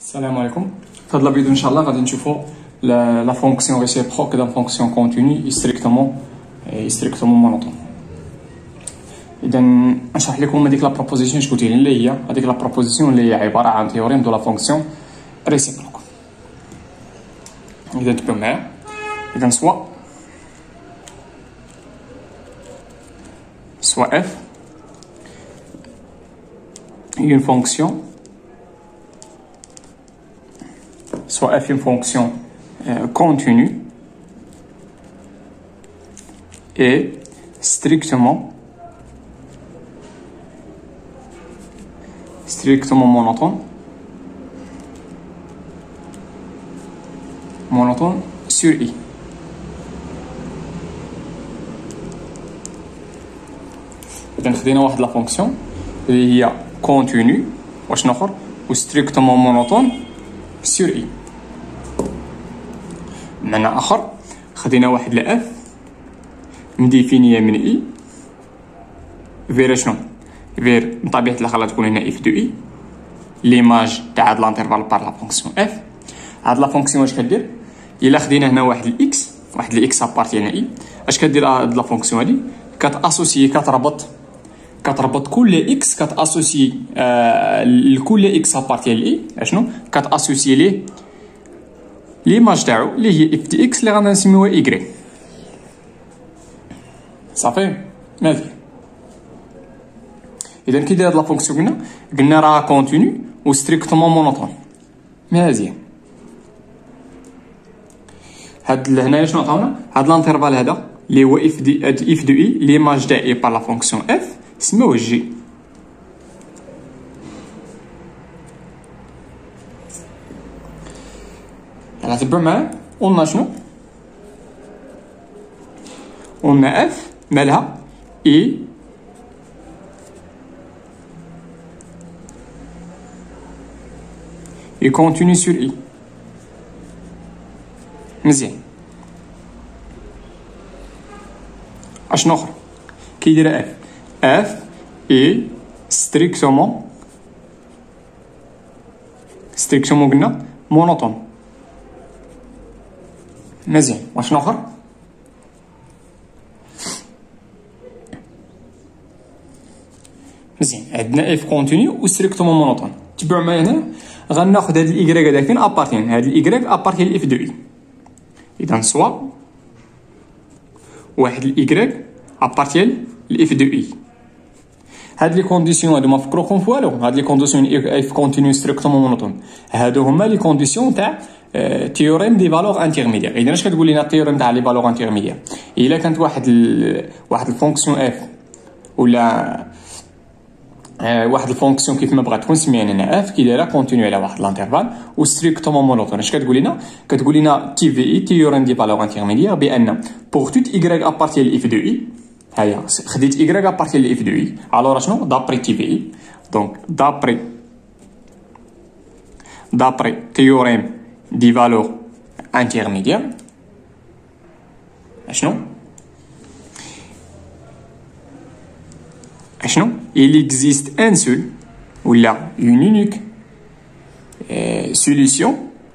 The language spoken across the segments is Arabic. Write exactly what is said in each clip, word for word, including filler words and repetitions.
السلام عليكم. في هذا الفيديو ان شاء الله غادي نشوفوا لا فونكسيون ريسيبروك دان فونكسيون كونتيني ستريكتومون ستريكتومون مونوتون. اذا نشرح لكم هذيك لا بروبوزيسيون اش قلت لي اللي هي هذيك لا بروبوزيسيون اللي هي عباره عن تيوريم دو لا فونكسيون ريسيبروك. اذا تبعوا معايا. اذا سوا سوا f une fonction soit f une fonction euh, continue et strictement strictement monotone monotone sur i. إذا خدينا واحد لا فونكسيون اللي هي continue واش نخر و strictement monotone sur i. بمعنى اخر خدينا واحد لا اف مديفينيه من اي فير شنو فير بطبيعه الحال غتكون هنا اف دو اي ليماج تاع هاد لانترفال بار لا فونكسيون اف. هاد لا فونكسيون واش كدير الا خدينا هنا واحد الاكس واحد الاكس ابارتي هنا اي اش كدير هاد لا فونكسيون هادي كتاسوسي كتربط كتربط كل اكس كتاسوسي آه لكل اكس ابارتي لاي اشنو كتاسوسي ليه ليماج تاعو اللي هي اف دي اكس اللي غادي نسميوها ايكغيك. صافي مزيان. اذا كي داير هاد لا فونكسيون قلنا قلنا راه كونتينيو و ستريكتومون مونوتون. مزيان. هاد هنايا شنو عطاونا هاد لانترفال هذا اللي هو اف دي اف دو اي ليماج تاع اي بار لا فونكسيون اف سموه جي. يلا تبعوا معايا. قلنا شنو قلنا اف مالها اي اي كونتينيو سور اي. مزيان. اشنو اخر كيدير اف اف اي ستريكتومون ستريكتومون قلنا مونوتون. مزيان. واشنو اخر مزيان عندنا اف كونتينيو و ستريكتومون مونوتون. تبعوا معايا هنا غناخذ هاد الايكغيك هذا فين ابارتين هاد الايكغيك ابارتين الاف دو اي. اذا سوا واحد الايكغيك ابارتين الاف دو اي. هاد لي كونديسيون هادو ما فكروكم في والو. هاد لي كونديسيون اف كونتينيو ستريكتومون مونوتون هادو هما لي كونديسيون تاع تيوريم دي فالور انترميديير. اذا اش كتقول لنا التيوريم تاع لي فالور انترميديير الا كانت واحد ال... واحد الفونكسيون اف ولا آه واحد الفونكسيون كيف ما بغات تكون سمينا هنا اف كي دايره كونتينيو على واحد لانترفال و ستريكتومون مونوتون. اش كتقول لنا كتقول لنا تي في اي تيوريم دي فالور انترميديير بان بور توت ايكغيك ابارتي لاف دو اي هيا خديت ايكغيك ابارتي لاف دو اي الوغ شنو دابري تي في اي دونك دابري دابري تيوريم دي فالور انترميديير اشنو اشنو il existe un seul ou là une unique euh, solution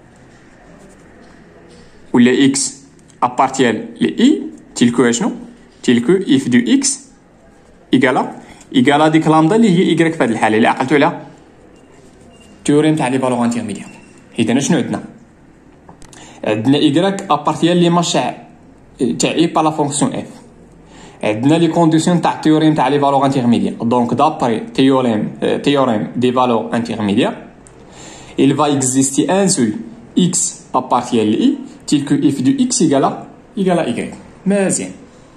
où les x appartiennent les i tel que اشنو tel que f de x égale égale ديك لامدا اللي هي y في هذه الحاله اللي عقلتوا عليها تيوريم تاع لي فالور انترميديير. اذا شنو عندنا عندنا y ابارتيان لي ماش تاع اي بار لا فونكسيون اف. عندنا لي كونديسيون تاع تيوريم تاع لي فالور انترميديير دونك دابري تيوريم تيوريم دي فالور انترميديير il va exister un seul x appartient à i tel que f de x égale égale à y. مزيان.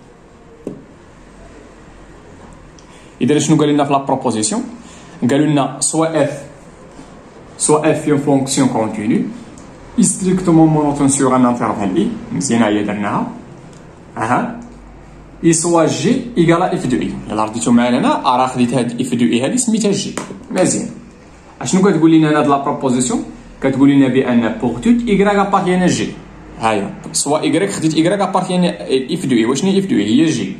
اذا شنو قال لنا في لا بروبوزيسيون قالوا لنا سوا f سوا f une fonction continue strictement monotone sur un intervalle i. مزيان هي درناها اها اي سوا جي ايكالا اف دو اي. الا رديتو معايا هنا راه خديت هاد اف دو اي هادي سميتها جي. مزيان. اشنو كتقول لنا هاد لا بروبوزيسيون كتقول لنا بان بوغ توت ايكغيك ابارتيان جي هايا سوا ايكغيك خديت ايكغيك ابارتيان اف دو اي. واش هي اف دو اي هي جي.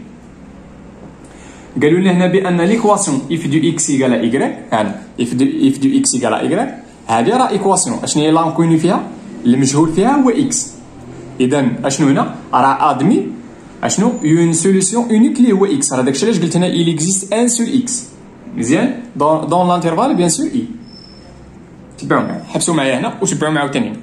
قالوا لنا هنا بان ليكواسيون اف دو اكس ايكالا ايكغيك هنا اف دو اف دو اكس ايكالا ايكغيك هذه راه ايكواسيون. اشنو هي لانكوني فيها؟ المجهول فيها هو اكس. اذا اشنو هنا؟ راه ادمي اشنو اون سوليسيون اونيك اللي هو اكس. راه داكشي علاش قلت هنا il existe ان سول اكس. مزيان دون دون لانترفال بيان سور اي. تبعوا معايا، حبسوا معايا هنا وتبعوا معايا ثاني.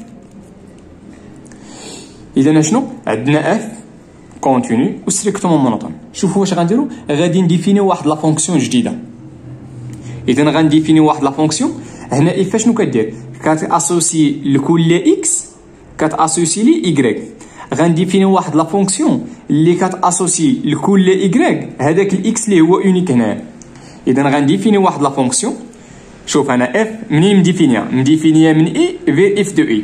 اذا اشنو عندنا اف كونتينيو و ستريكتومون مونوتون. شوفوا واش غنديروا، غادي نديفينيو واحد لا فونكسيون جديده. اذا غنديفينيو واحد لا فونكسيون هنا اف شنو كدير؟ كتاسوسي لكل اكس كتاسوسي لي ايغريك. غنديفينيو واحد لا فونكسيون اللي كتاسوسي لكل ايغريك هذاك الاكس اللي هو اونيك هنا. اذا غنديفينيو واحد لا فونكسيون. شوف انا اف منين مديفينيا؟ مديفينيا من اي في اف دو اي.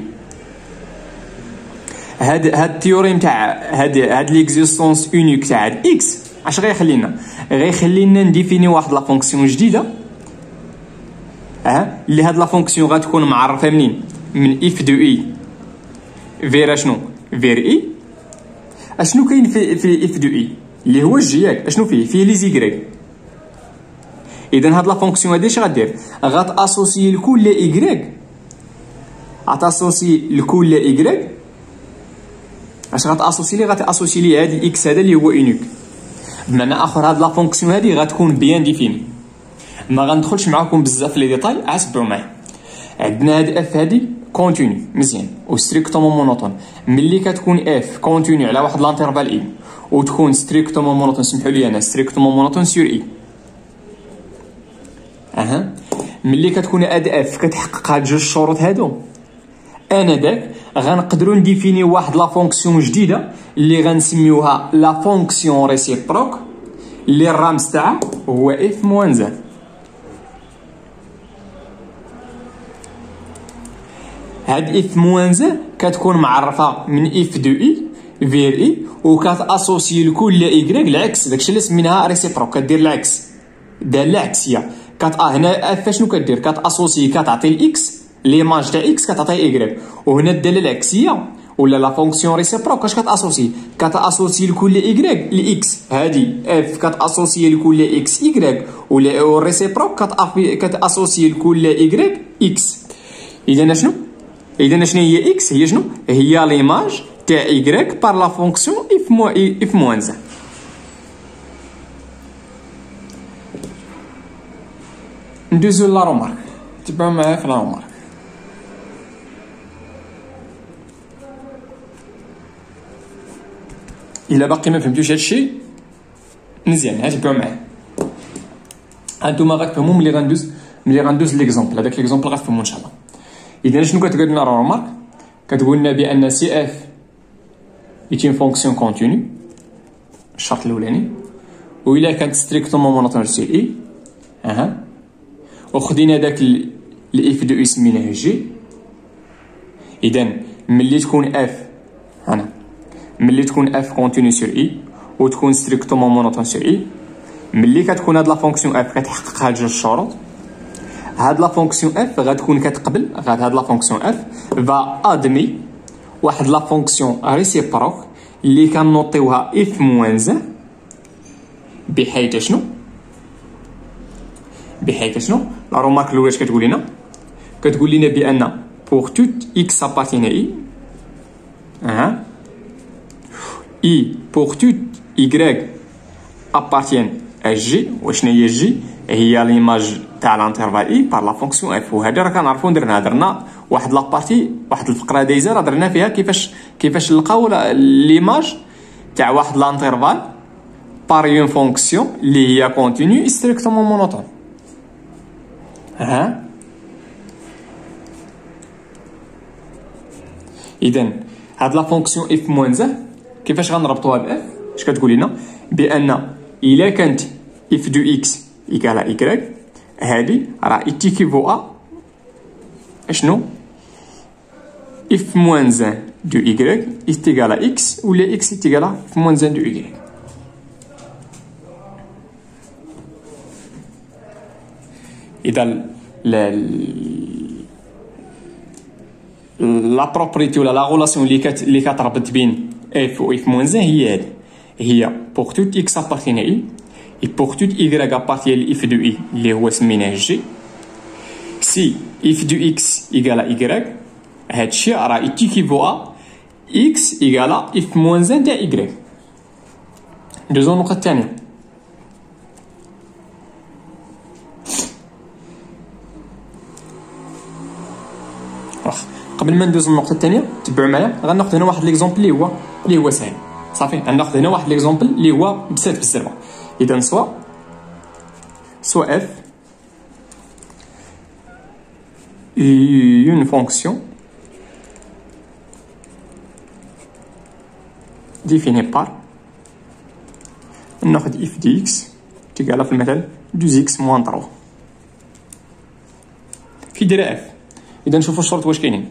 هاد هاد التيوريم تاع هاد هاد ليكزيستونس اونيك تاع اكس اش غيخلينا؟ غيخلينا نديفيني واحد لا فونكسيون جديده اه اللي هاد لا فونكسيون غتكون معرفه منين؟ من اف دو اي فير شنو؟ فير اي. اشنو كاين في في اف دو اي اللي هو الجي ياك؟ اشنو فيه؟ فيه لي زيغريك. اذا هاد لا فونكسيون هادي اش غدير؟ غتاسوسي لكل ايغريك غتاسوسي لكل ايغريك اش غتاسوسي لي؟ غتاسوسي لي هاد الاكس هذا اللي هو اونيك. بمعنى اخر هاد لا فونكسيون هادي غتكون بيان ديفيني. ما غندخلش معاكم بزاف في لي ديتاي، عتبعوا معايا. عندنا هاد اف هادي كونتينيو مزيان و ستريكتومون مونوتون. ملي كتكون اف كونتينيو على واحد لانترفال اي وتكون ستريكتومون مونوتون، سمحوا لي انا ستريكتومون مونوتون سور اي. اها ملي كتكون هاد اف كتحقق هاد جوج الشروط هادو، انا داك غنقدروا نديفيني واحد لا فونكسيون جديده اللي غنسميوها لا فونكسيون ريسيبروك اللي الرمز تاعها هو اف موان زان. هاد اف موان زان كتكون معرفه من اف دو اي فير اي وكتاسوسي لكل ايغريك العكس. داكشي اللي سميناها ريسيبروك، كدير العكس داله عكسيه. كت اه هنا اف شنو كدير؟ كتاسوسي كتعطي الاكس ليماج تاع اكس كتعطي ايغريك، وهنا الداله العكسيه ولا لا فونكسيون ريسيبروك اش كتاسوسي؟ كتاسوسي لكل ايغريك لاكس. هادي اف كتاسوسي لكل اكس ايغريك ولا الريسيبروك كتاسوسي لكل ايغريك اكس. اذا شنو؟ اذا شنو هي اكس؟ هي شنو؟ هي ليماج تاع ايغريك بار لا فونكسيون اف مو اف موان زان. ندوزو لا رومارك، تبعوا معايا في لا رومارك. الا باقي ما فهمتوش هادشي مزيان ها تبعوا معايا. هانتوما غتفهموا ملي غندوز ملي غندوز ليكزومبل. هذاك ليكزومبل غتفهموا ان شاء الله. اذا شنو كتقول لنا لا رومارك؟ كتقول لنا بان سي اف ايت اون فونكسيون كونتينيو، الشرط الاولاني، و الا كانت ستريكتومون مونوتون سي اي اها وخدينا داك الاف دو اي سميناه جي. اذا ملي تكون اف هنا ملي تكون اف كونتينيو سور اي وتكون ستريكتومون مونوتون سور اي، ملي كتكون هاد لا فونكسيون اف كتحقق هاد جوج الشروط، هاد لا فونكسيون اف غتكون كتقبل غاد هاد لا فونكسيون اف فا ادمي واحد لا فونكسيون ريسيبروك اللي كنوطيوها اف موان زان، بحيث شنو؟ بحيث شنو؟ لا رومارك الاولى اش كتقول لنا؟ كتقول لنا بان بوغ توت اكس ابارتين اي اها اي بوغ توت ايغريك ابارتين ا جي. وشنو هي جي؟ هي ليماج تاع لانترفال اي بار لا فونكسيون اف. وهذا راه كنعرفو درنا درنا واحد لابارتي واحد الفقره دايزه راه درنا فيها كيفاش كيفاش نلقاو ليماج تاع واحد لانترفال بار اون فونكسيون اللي هي كونتينيو ستريكتومون مونوتون. ها اذا هاد لا فونكسيون اف موان زان كيفاش غنربطوها باف؟ اش كتقول لنا؟ بان الا كانت اف دو اكس ايكال ايكغيك هادي راه ايتيكيفو ا اشنو؟ اف موان زان دو ايكغيك ايتيكال اكس ولا اكس ايتيكال اف موان زان دو ايكغيك. اذا لا بروبريتي ولا لا غولاسيون اللي كت اللي كتربط بين اف و اف موان زان هي هادي، هي بوغ توت اكس ابارتين اي اي بوغ توت ايغريك ابارتين اف دو اي اللي هو سميناه جي سي اف دو اكس ايكالا ايكغيك هادشي راه ايكيفو ا اكس ايكالا اف موان زان تاع ايكغيك. ندوزو النقطة الثانية. واخ قبل ما ندوز النقطة الثانية تبعوا معايا غناخذ هنا واحد ليكزومبل اللي هو اللي هو ساهل صافي. غناخذ هنا واحد ليكزومبل اللي هو بسيط بزاف. اذا سوا سوا اف une fonction définie par ناخذ اف دي اكس تيقال في المثال دوز اكس موان ثلاثة كي دايره اف. اذا نشوفوا الشروط واش كاينين.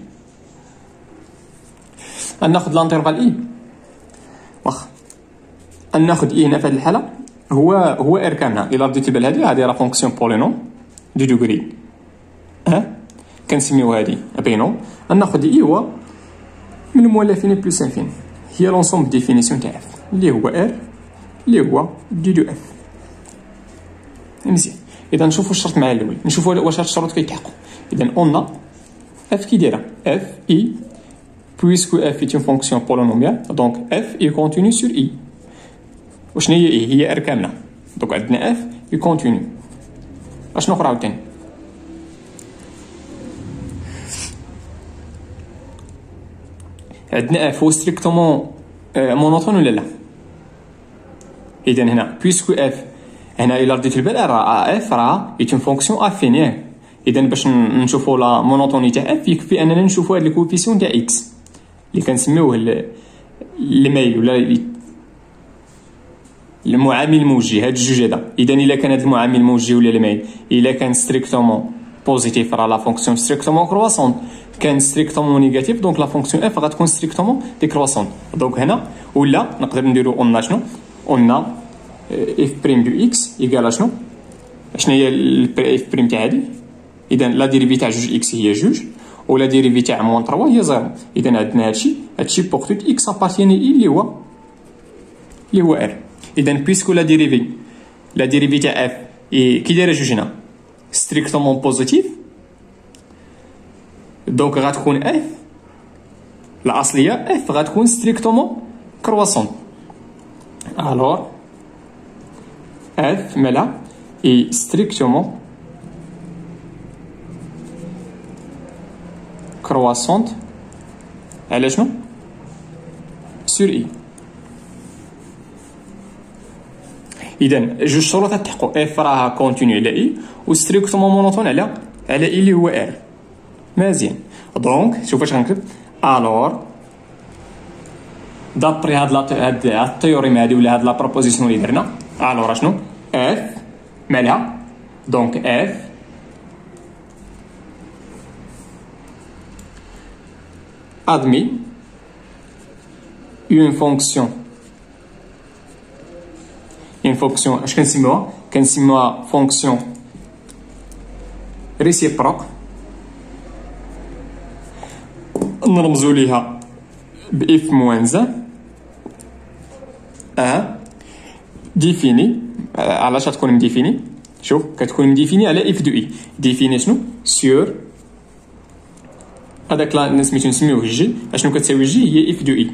غناخذ لانترفال اي واخا غناخذ اي هنا في هذه الحاله هو هو ار كامله. الا رديتي بال هذه هذه راه فونكسيون بولينوم دو دوغري ها كنسميو هذه بينوم. غناخذ اي هو من مولفين بلس انفين هي لونسومبل ديفينيسيون تاع اف اللي هو ار اللي هو دي دو اف. مزيان. اذا نشوفوا الشرط مع الاول نشوفوا واش هاد الشروط كيتحققوا. اذا اون اف كي دايره اف اي puisque f est une fonction polynomiale donc f est continu sur i. وشنو هي i هي r كامله دونك عندنا f est continu. اشنو اخرى عاوتاني عندنا f هو ستريكتومون مونوتون ولا لا. اذا هنا puisque f هنا الا رديت البال راه f راه est une fonction affinée. اذا باش نشوفوا لا مونوتوني تاع f يكفي اننا نشوفوا هاد الكوفيسيون تاع x اللي كنسميوه الميل ولا المعامل الموجي هاد الجوج هذا. اذا الا كان هاد المعامل الموجي ولا الميل الا كان ستريكتومون بوزيتيف راه لا فونكسيون ستريكتومون كرواسون. كان ستريكتومون نيجاتيف دونك لا فونكسيون اف غتكون ستريكتومون ديكرواسون. دونك هنا ولا نقدر نديرو اون شنو اون اف بريم دو اكس ايكال شنو شنو هي اف بريم تاع هادي. اذا لا ديريفي تاع جوج اكس هي جوج ولا ديريفي تاع موان ثلاثة هي زيرو. اذا عندنا هادشي هادشي بوغ توت اكس ابارتيني اي اللي هو اللي هو ار. اذا بيسكو لا ديريفي لا ديريفي تاع اف كي دايره جوج هنا ستريكتومون بوزيتيف دونك غتكون اف الاصليه اف غتكون ستريكتومون كرواسون. الوغ اف مالها اي ستريكتومون كرواسونت على شنو سور اي. اذا جوج شروط تحققوا اف راها كونتينيو على اي و ستريكتومون مونوتون على على اي اللي هو ار. مزيان. دونك شوف واش غنكتب الوغ دابري هاد هاد التيوريم هادي ولا هاد لا بروبوزيسيون اللي درنا الوغ شنو اف مالها دونك اف admis une fonction une fonction اش كنسميوها كنسميوها fonction réciproque نرمزو ليها ب f moins un ديفيني. علاش غتكون مديفيني شوف كتكون مديفيني على f دو i ديفيني شنو سور هذاك لا سميتو نسميوه جي. اشنو كتساوي جي هي اف دو اي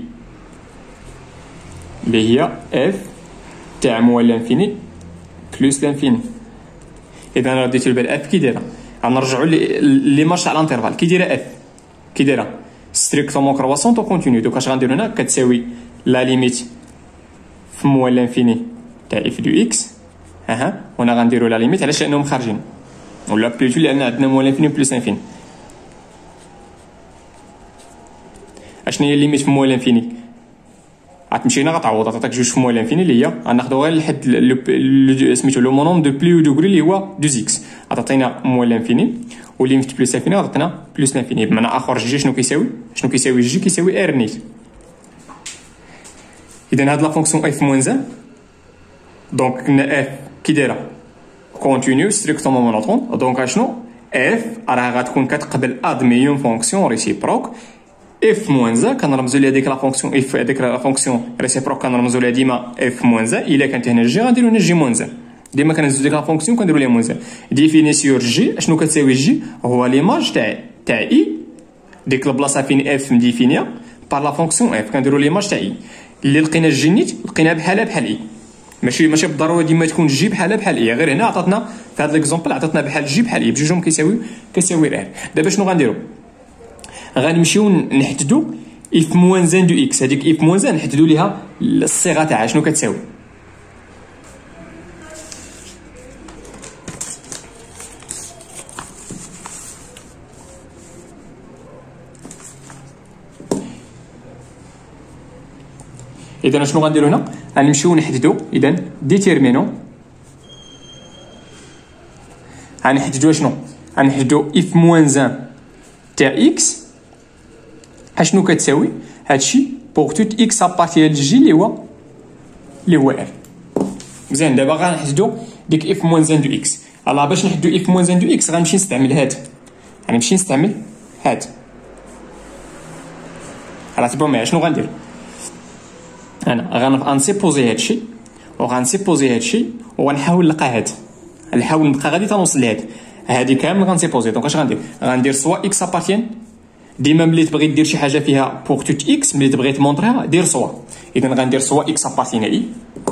اللي هي اف تاع موال لانفيني بلس لانفيني. اذا انا رديت البال اف كي دايره غنرجعوا لي مارش تاع الانترفال كي دايره اف كي دايره ستريكتومون كرواسون تو كونتينيو. دوك اش غنديرو هنا كتساوي لا ليميت في موال لانفيني تاع اف دو اكس اها هنا غنديرو لا ليميت علاش لانهم خارجين ولا بلوتو لان عندنا موال لانفيني بلس انفيني. اشنو هي الليميت في موال لانفيني غتمشي هنا غتعوض غتعطيك جوج في موال لانفيني اللي هي غناخدو غير لحد سميتو لو مونوم دو بلي و دوغري اللي هو دوز اكس غتعطينا موال لانفيني و ليميت بلس انفيني غتعطينا بلس لانفيني. بمعنى اخر جي شنو كيساوي شنو كيساوي جي كيساوي ار نيت. اذا هاد لا فونكسيون اف موان دونك كنا اف كي دايره كونتينيو ستريكتومون مونوتون دونك اشنو اف راه غتكون كتقبل ادمي اون فونكسيون ريسيبروك اف موان كنرمزو لها ديك لا فونكسيون اف هذيك لا فونكسيون ريسيبروك كنرمزو لها ديما اف موان الا كانت هنا جي غنديرو هنا جي موان ديما كنهزو ديك لا فونكسيون كنديرو ليها موان ديفيني سور جي. اشنو كتساوي جي؟ هو ليماج تاع تاع اي، ديك البلاصه فين اف مديفينيا بار لا فونكسيون اف، كنديرو ليماج تاع اي اللي لقينا جي نيت لقيناها بحالها بحال اي. ماشي ماشي بالضروره ديما تكون جي بحالها بحال اي، غير هنا عطاتنا في هذا ليكزومبل عطاتنا بحال جي بحال اي، بجوجهم كيساويو كيساوي ار. دابا شنو غنديرو؟ غنمشيو نحددو اف موان زان دو اكس. هذيك اف موان زان نحددو ليها الصيغه تاعها شنو كتساوي. اذا شنو غنديرو هنا؟ غنمشيو نحددو اذا ديتيرمينو، غنحددو شنو؟ غنحددو اف موان زان تاع اكس اشنو كتساوي. هادشي بوغ توت اكس ابارتيال جي اللي هو اللي هو ار. مزيان، دابا غنحددو ديك اف موان زان دو اكس. الله باش نحددو اف موان زان دو اكس غنمشي نستعمل هاد، غنمشي نستعمل هاد. راه تبعوا معايا شنو غندير؟ انا غنسيبوزي هادشي وغنسيبوزي هادشي وغنحاول نلقى هاد، نحاول نبقى غادي تنوصل لهاد هادي كامل غنسيبوزي. دونك اش غندير؟ غندير سوا اكس ابارتيان، ديما ملي تبغي دير شي حاجه فيها بوغ توت اكس ملي تبغي تمونطريها دير سوا. اذا غندير سوا اكس ابارتيان اي،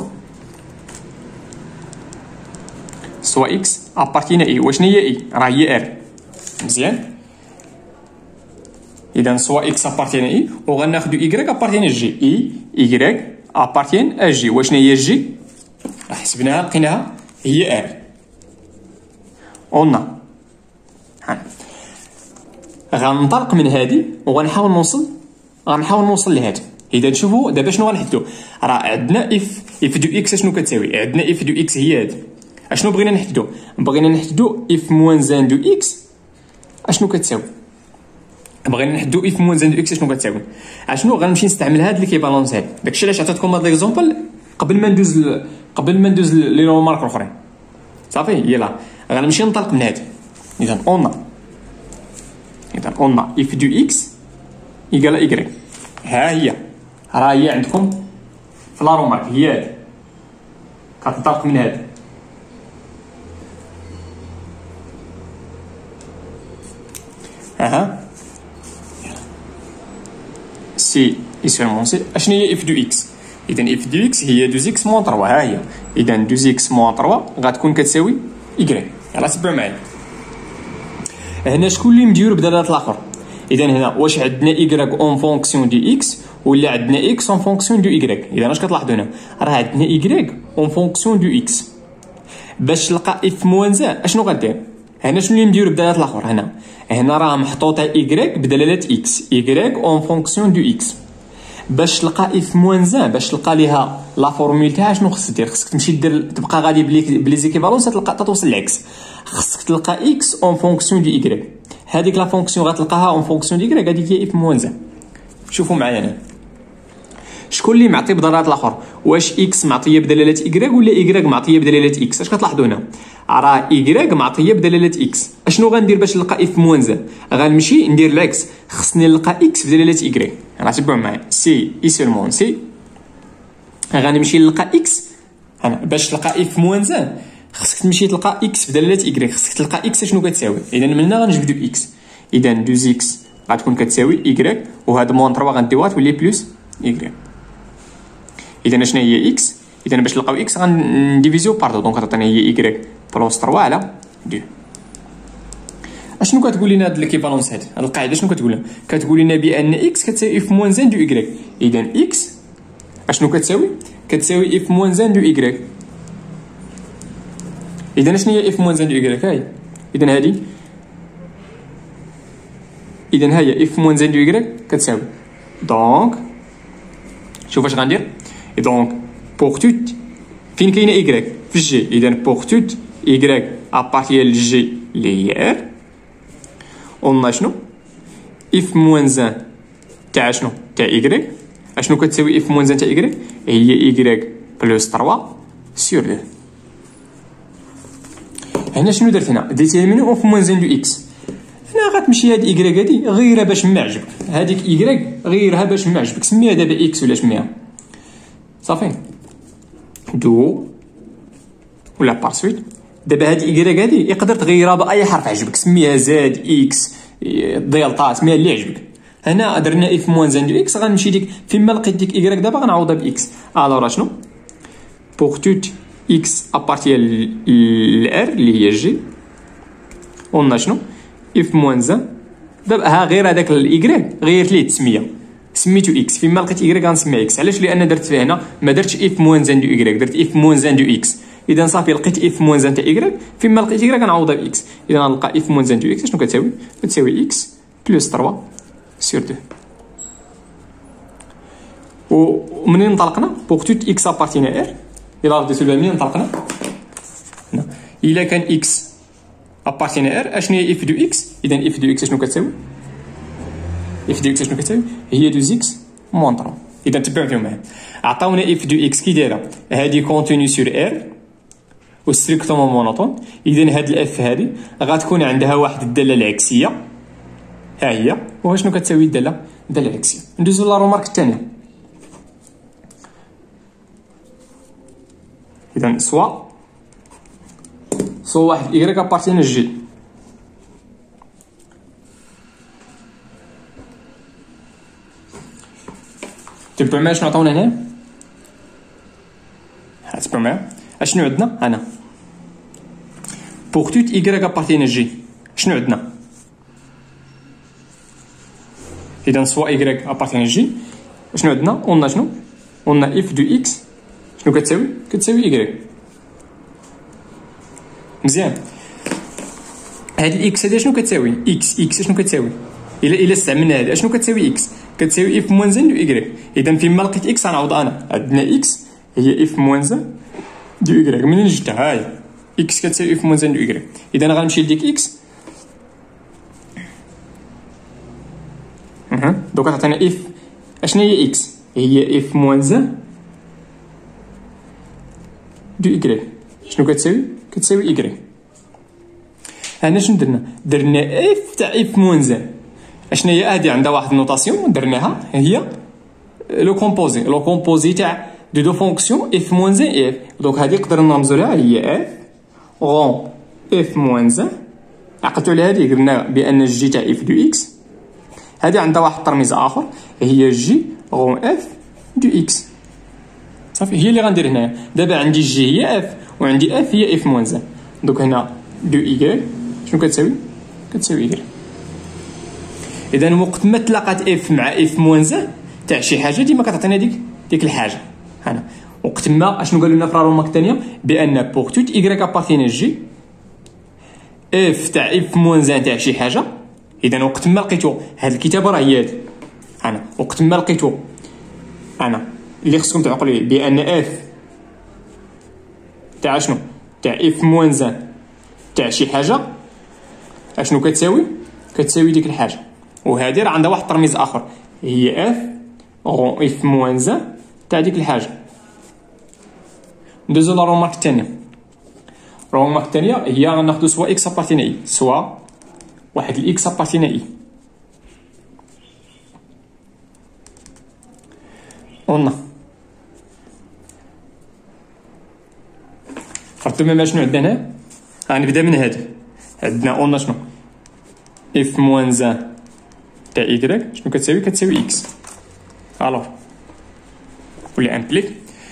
سوا اكس ابارتيان اي. واشنو هي اي؟ راه هي ار. مزيان، اذا سوا اكس ابارتيان اي وغناخدو ايكغيك ابارتيان جي. اي ايكغيك ابارتيان ا جي. واشنو هي جي؟ راه حسبناها لقيناها هي ار. قلنا غنطلق من هادي وغنحاول نوصل غنحاول نوصل لهاد. اذا شوفوا دابا شنو غنحددو؟ راه عندنا اف اف دو اكس اشنو كتساوي؟ عندنا اف دو اكس هي هاد. اشنو بغينا نحددو؟ بغينا نحددو اف موان زان دو اكس اشنو كتساوي. بغينا نحددو اف موان زان دو اكس اشنو كتساوي. اشنو غنمشي نستعمل هاد ليكيفالونس هاد. داكشي علاش عطيتكم هاد ليكزومبل قبل ما ندوز ل... قبل ما ندوز لي رومارك الاخرين. صافي، يلا غنمشي نطلق من هاد. اذا اون اذا قلنا اف دو اكس ايكال ايكغيك. ها هي راه هي عندكم في لا رومارك هي هاد، كتنطلق من هاد. اها سي يسمون سي. اشنو هي اف دو اكس؟ اذا اف دو اكس هي دوز اكس موان ثلاثة. ها هي اذا دوز اكس موان ثلاثة غتكون كتساوي ايكغيك. يلاه تبعوا معايا. هنا شكون اللي مديور بدلالة الاخر؟ اذا هنا واش عندنا ايكغيك اون فونكسيون دي اكس ولا عندنا اكس اون فونكسيون دو ايكغيك؟ اذا اش كتلاحظوا هنا؟ راه عندنا ايكغيك اون فونكسيون دو اكس. باش تلقى اف موان زان اشنو غدير؟ هنا شنو اللي مديور بدلالة الاخر؟ هنا هنا راه محطوطه ايكغيك بدلاله اكس، ايكغيك اون فونكسيون دو اكس. باش تلقى اف موان زان باش تلقى ليها لا فورمول تاعها شنو خصك دير؟ خصك تمشي دير تبقى غادي بلي بلي زيكيفالونس تلقى توصل للعكس. خصك تلقى اكس اون فونكسيون دي ايكغيك. هذيك لا فونكسيون غتلقاها اون فونكسيون دي ايكغيك، هذيك هي اف موان زان. شوفوا معايا هنا شكون اللي معطي بدلالات الاخر؟ واش اكس معطيه بدلاله ايكغيك ولا ايكغيك معطيه بدلاله اكس؟ اش كتلاحظوا هنا؟ راه ايكغيك معطيه بدلاله اكس. اشنو غندير باش نلقى اف موان زان؟ غنمشي ندير العكس، خصني نلقى اكس بدلاله ايكغيك. راه تبعوا معايا سي اي سيرمون سي. غنمشي نلقى اكس انا باش تلقى اف موان زان خصك تمشي تلقى اكس بدلاله ايكغيك. خصك تلقى اكس شنو كتساوي. اذا من هنا غنجبدو اكس. اذا دوز اكس غتكون كتساوي ايكغيك وهاد موان ثلاثة غنديوها تولي بلس ايكغيك. اذا شنو هي اكس؟ اذا باش نلقاو اكس غنديفيزيو بار دو، دونك غتعطينا هي ايكغيك بلس ثلاثة على اثنين. اشنو كتقول لنا هاد ليكيفالونس هاد؟ هاد القاعده شنو كتقول لنا؟ كتقول لنا بان اكس كتساوي اف موان زان دو ايكغيك. اذا اكس اشنو كتساوي؟ كتساوي اف موان زان دو ايكغيك. اذا شنو هي اف موان زان دو ايكغيك؟ هاي اذا هادي اذا ها هي اف موان زان دو ايكغيك كتساوي. دونك شوف اش غندير. دونك بوغ توت فين كاينه ايكغيك في الجي. اذا بوغ توت ايكغيك ابارتيال جي اللي هي ار قلنا شنو؟ اف موان زان تاع شنو؟ تاع ايكغيك. اشنو كتساوي اف موان زان تاع ايكغيك؟ هي ايكغيك بلس ثلاثة سور اثنين. هنا شنو درت هنا؟ ديتيرمينو اف موان زان دو اكس. هنا غتمشي هاد ايكغيك هادي غيرها باش ما عجبك، هاديك ايكغيك غيرها باش ما عجبك، سميها دابا اكس ولا سميها صافي. دو ولا بار سويت. دابا هاد إيكغيك هادي يقدر تغيرها بأي حرف عجبك، سميها زاد إكس ديلتا، سميها اللي عجبك. هنا درنا اف موان زان دو إكس، غنمشي ديك فيما لقيت ديك إيكغيك دابا غنعوضها بإكس. ألوغ شنو بوغ توت إكس أبارتيان لإر اللي هي جي، قلنا شنو اف موان زان. دابا ها غير هذاك الإيكغيك غيرت ليه التسمية، سميتو إكس. فيما لقيت إيكغيك غنسميها إكس. علاش؟ لأن درت فيه هنا ما درتش اف موان زان دو إيكغيك، درت اف موان زان دو إكس. إذا صافي لقيت اف موان زان تاع إيكغيك، فيما لقيت إيكغيك غنعوضها بإكس. إذا غنلقى اف موان زان دو إكس شنو كتساوي؟ كتساوي إكس بلس ثلاثة سور دو. ومنين انطلقنا بوغ توت إكس أبارتين إر، إلا رديتو البال منين انطلقنا؟ إلا كان إكس أبارتين إر أشنو هي اف دو إكس؟ إذا اف دو إكس شنو كتساوي؟ اف دو إكس شنو كتساوي؟ هي دو إكس موان ثلاثة. إذا تبعوا فيهم معايا، عطاونا اف دو إكس كي دايرة هادي كونتيني سور إر و ستريكتومون مونوتون. إذا هاد الإف هادي غتكون عندها واحد الدالة العكسية، ها هي. وشنو كتساوي الدالة؟ الدالة العكسية. ندوزو لا رومارك الثانية. إذا سوا سوا واحد إيكغيك أبارتين جي، تبعوا معايا شنو عطاونا هنا؟ تبعوا معايا اشنو عندنا هنا؟ بوغ توت إيكغيك أبارتين جي شنو عندنا؟ إذا سوا إيكغيك أبارتين جي شنو عندنا؟ قلنا شنو؟ قلنا إف دو إكس شنو كتساوي؟ كتساوي إيكغيك. مزيان. هاد الإكس هادي شنو كتساوي؟ إكس إكس شنو كتساوي؟ إلا إلا استعملنا هادي شنو كتساوي إكس؟ كتساوي إف موان زان دو إيكغيك. إذا فيما لقيت إكس غنعوض أنا، عندنا إكس هي إف موان زان دو إيكغيك. منين جبتها؟ هاهي إكس كتساوي إف موان زان دو إيكغيك. إذا غنمشي لديك إكس، أها دوكا تعطينا إف أشنو هي إكس؟ هي إف موان زان دو إيكغيك. شنو كتساوي؟ كتساوي إيكغيك. هنا شنو درنا؟ درنا إف تاع إف موان زان. أشنو هي؟ هادي عندها واحد النوطاسيون درناها، هي لو كومبوزي، لو كومبوزي تاع دو دو فونكسيون اف موان زان اف. دونك هادي نقدر نرمزو لها هي اف غون اف موان زان. عقلتو على هادي قلنا بأن جي تاع اف دو اكس هادي عندها واحد الترميز آخر هي جي غون اف دو اكس. صافي هي اللي غندير هنايا. دابا عندي جي هي اف وعندي اف هي اف موان زان. دونك هنا دو إيكغيك شنو كتساوي؟ كتساوي إيكغيك. إذا وقت ما تلاقات اف مع اف موان زان تاع شي حاجة ديما كتعطينا ديك ديك الحاجة. هنا وقت ما اشنو قالوا لنا في الرومارك الثانية؟ بأن بوغ توت إيكغيك أبارتين جي اف تاع اف موان زان تاع شي حاجة. إذا وقت ما لقيتو هاد الكتابة راه هي هادي. أنا وقت ما لقيتو أنا اللي خصكم تعقلوا ليه بأن اف تاع شنو؟ تاع اف موان زان تاع شي حاجة اشنو كتساوي؟ كتساوي ديك الحاجة. وهادي راه عندها واحد الترميز آخر هي اف غون اف موان زان تاع ديك الحاجة. ندوزو لا رومارك الثانية. الرومارك الثانية هي غناخدو سوا إكس أبارتين إي، سوا واحد الإكس أبارتين إي. قلنا عرفتو ماما شنو عندنا هنا؟ غنبدا من هادي. عندنا قلنا شنو؟ إف موان زان تاع إيكغيك شنو كتساوي؟ كتساوي إكس. ألوغ ولا امبليك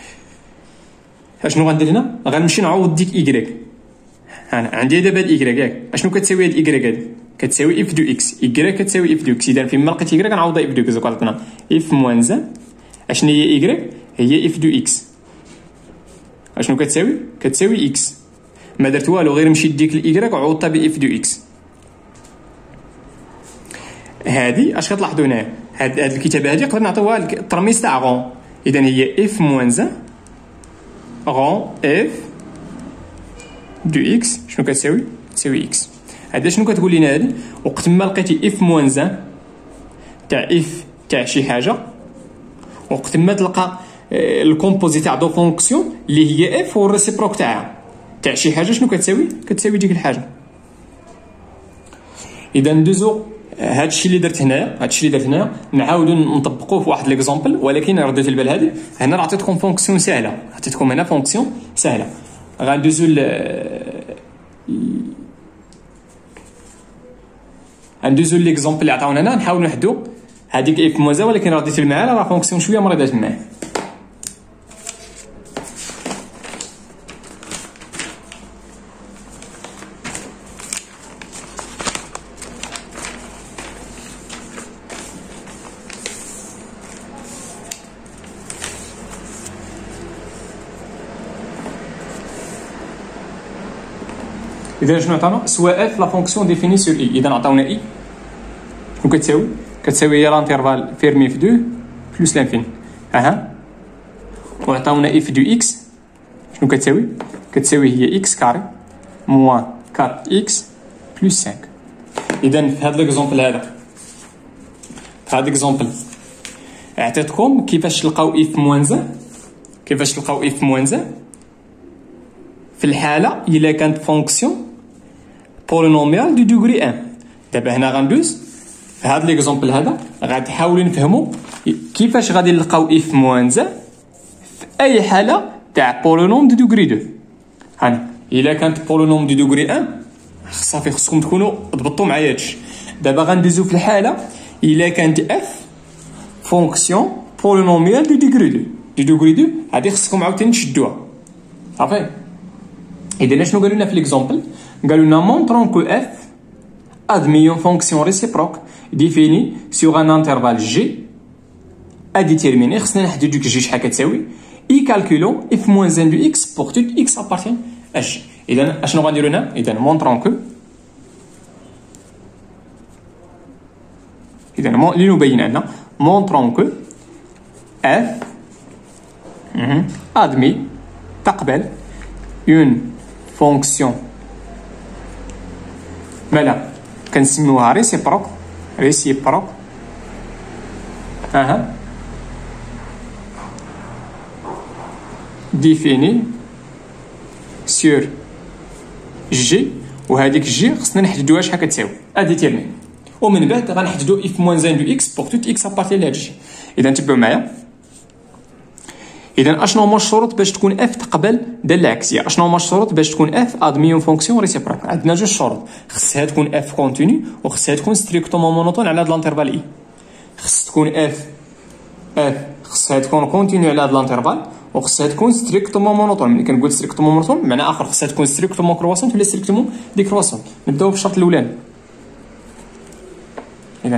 اشنو غندير هنا؟ غنمشي نعوض ديك إيكغيك. انا عندي دابا هاد إيكغيك ياك اشنو كتساوي هاد إيكغيك هادي؟ كتساوي إف دو إكس. إيكغيك كتساوي إف دو إكس. إذا فيما لقيت إيكغيك غنعوضها إف دو إكس. دوك عطينا إف موان زان اشنو هي إيكغيك؟ هي إف دو إكس. اشنو كتساوي؟ كتساوي إكس. ما درت والو غير مشيت ديك الإيكغيك وعوضتها بإف دو إكس. هادي اش كتلاحظوا هنايا؟ هاد هاد الكتابه هادي نقدر نعطيوها الترميز تاع غون. اذا هي اف موان زان غون اف دو اكس شنو كتساوي؟ تساوي اكس. هذا شنو كتقول لنا هادي؟ وقت ما لقيتي اف موان زان تاع اف تاع شي حاجه، وقت ما تلقى الكومبوزي تاع دو فونكسيون اللي هي اف والريسيبروك تاعها تاع شي حاجه شنو كتساوي؟ كتساوي ديك الحاجه. اذا ندوزو هادشي اللي درت هنايا، هادشي اللي درت هنايا نعاودو نطبقوه في واحد ليكزامبل، ولكن رديت البال هادي هنا عطيتكم فونكسيون سهله، عطيتكم هنا فونكسيون سهله. غندوزو ل غندوزو ليكزومبل اللي عطاونا هنا، نحاولو نحدو هذيك اف موزا، ولكن راه ديت المعنا راه فونكسيون شويه مريضه تما. إذا شنو عطانا؟ سوا اف لا فونكسيون ديفيني سور اي. إذا عطاونا اي شنو كتساوي؟ كتساوي هي لانترفال فيرمي في دو بلوس لانفيني. اها. وعطاونا اف دو اكس شنو كتساوي؟ كتساوي هي اكس كاري موان أربعة اكس بلوس خمسة. إذا في هذا ليكزومبل هذا في هذا ليكزومبل عطيتكم كيفاش تلقاو اف موان زا، كيفاش تلقاو اف موان زا في الحالة إلا كانت فونكسيون بولينوميال دو دوغري واحد. دابا هنا غندوز في هذا ليكزومبل هذا غتحاولوا نفهموا كيفاش غادي نلقاو اف موان زا في اي حاله تاع بولينوم دو دوغري اثنين. هاني الا كانت بولينوم دو دوغري واحد صافي خصكم تكونوا ضبطوا معايا هادشي. دابا غندوزو في الحاله الا كانت اف فونكسيون بولينوميال دو دوغري اثنين دو دوغري اثنين، هادي خصكم عاوتاني تشدوها صافي. إذا شنو قالوا لنا في ليكزومبل؟ قالوا لنا مونطرون كو اف admet une fonction réciproque définie sur un intervalle g à déterminer. خصنا نحددو ديك g شحال كتساوي اي كالكولون اف موان ان دو اكس بوغ توت اكس ابارتين ا جي. اذا اشنو غنديرو هنا؟ اذا مونطرون كو اذا لنبين ان مونطرون كو اف admet تقبل une fonction مالا كنسميوها ريسيبروك ريسيبروك اها ديفيني سور جي، وهذيك جي خصنا نحددوها شحال كتساوي اديتيرمين، ومن بعد غنحددو اف موان زان دو اكس بوغ توت اكس ابارتي لهاد جي. اذا تبعوا معايا. اذا اشنو هما الشروط باش تكون اف تقبل دال العكسيه؟ اشنو هما الشروط باش تكون اف ادميون فونكسيون ريسيبروك؟ عندنا جوج شروط، خصها تكون اف كونتينيو وخصها تكون ستريكتومون مونوتون على هاد لانترفال اي. خص تكون اف اف خصها تكون كونتينيو على هاد لانترفال وخصها تكون ستريكتومون مونوتون. ملي كنقول ستريكتومون مونوتون بمعنى اخر خصها تكون ستريكتومون كرواسونت ولا ستريكتومون ديكرواسونت. نبداو بالشرط الاولاني. اذا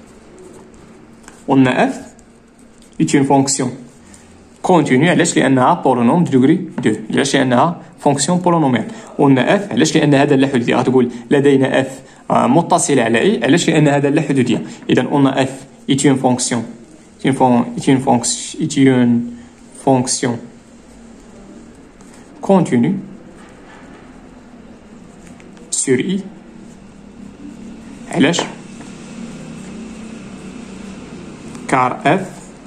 قلنا اف ايت اون فونكسيون كونتينيو، علاش؟ لانها بولينوم دو دوغري اثنين، علاش؟ لانها فونكسيون بولينوميال. قلنا اف علاش؟ لان هذا لا حدوديه، غتقول لدينا اف متصله على اي، علاش؟ لان هذا لا حدوديه. اذا قلنا اف ايت اون فونكسيون ايت اون فونكسيون ايت اون فونكسيون كونتينيو سور اي، علاش؟ كار اف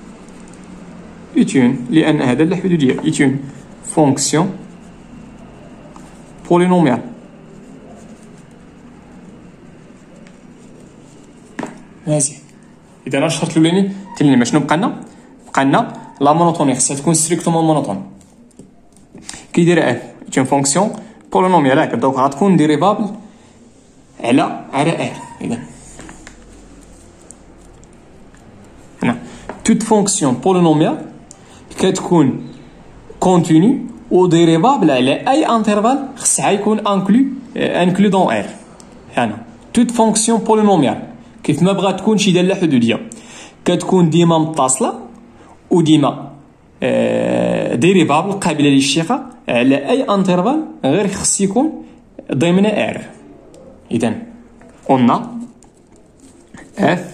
إتيون لأن هذا لا حدودية إتيون فونكسيون بولينوميال. مزيان. إذا الشرط الأولاني تلني شنو بقالنا؟ بقالنا لا مونوتوني خصها تكون ستريكتومون مونوتون. كي داير اف إتيون فونكسيون بولينوميال، هاكا دونك غتكون ديريفابل على على ار. إذا هنا توت فونكسيون بولينوميال كتكون كونتينيو و ديريفابل على اي انترفال خصها يكون انكلو انكلو دون ار. هنا توت فونكسيون بولينوميال كيف ما بغات تكون شي داله حدوديه كتكون ديما متصله وديما ديريفابل قابله للاشتقاق على اي انترفال غير خص يكون ضمن ار. اذا قلنا اف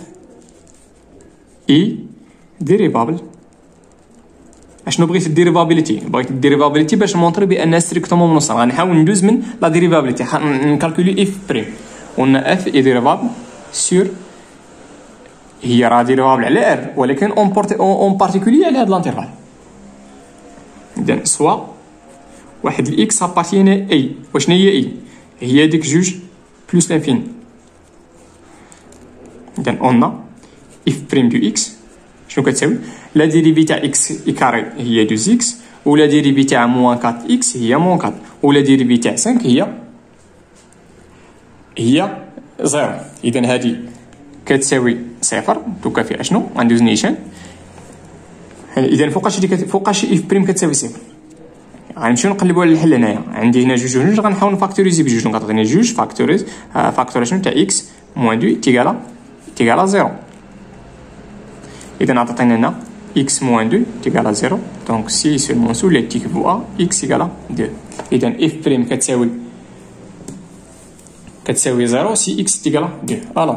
اي ديريفابل. اشنو بغيت الديريفابيليتي؟ بغيت الديريفابيليتي باش نمونطري بان ستريكتومون منوصل. غنحاول ندوز من لا ديريفابيليتي، نكالكولي اف بريم. قلنا اف اي ديريفابل سور هي راه ديريفابل على ار، ولكن اون بورتي اون بارتيكولي على هاد لانترفال. اذا سوا واحد الاكس ابارتيان اي. واشنو هي اي؟ هي ديك جوج بلوس لانفيني. اذا قلنا اف بريم دو اكس شنو كتساوي؟ لا ديريفي تاع اكس اي كاري هي دو اكس ولا ديريبي تاع موان أربعة إكس هي موان أربعة، ولا ديريبي تاع خمسة هي هي زيرو. إذا هذه كتساوي صفر، تكافئ اشنو؟ غندوز نيشان. إذا فوقاش ديك فوقاش إف بريم كتساوي صفر؟ غنمشيو نقلبوا على الحل هنايا. عندي هنا جوج وجوج، غنحاول نفاكتوريزي بجوج، غتعطيني جوج فاكتوريز فاكتور شنو تاع إكس موان دو تيكالا تيكالا زيرو. إذا عطاتينا هنا إكس موان دو تيكالا زيرو، دونك سي سولمون سو لي تيكفو أ إكس إيكالا دو. إذا إف بريم كتساوي كتساوي زيرو سي إكس تيكالا دو. ألوغ